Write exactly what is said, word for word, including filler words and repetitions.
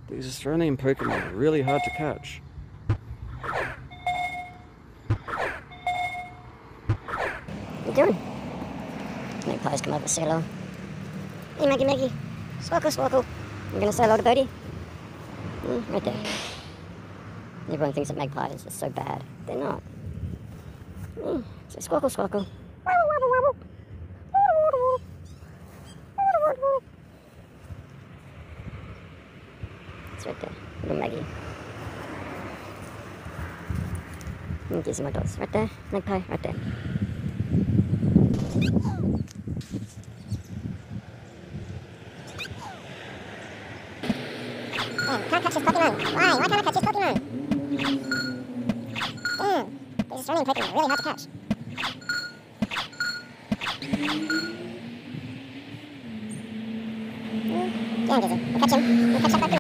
These Australian Pokemon are really hard to catch. What you doing? Magpies come over to say hello. Hey, Maggie, Maggie. Squawkle, squawkle. You gonna say hello to Bodie? Mm, right there. Everyone thinks that magpies are so bad. They're not. Mm, so squawkle, squawkle. It's right there. Little Maggie. And Gizmo does. Right there. Magpie, right there. Damn, can't catch this Pokemon. Why? Why can't I catch this Pokemon? Damn, these Australian Pokemon are really hard to catch. Mm. Yeah, Gizmo. We'll catch him. We'll catch that Pokemon.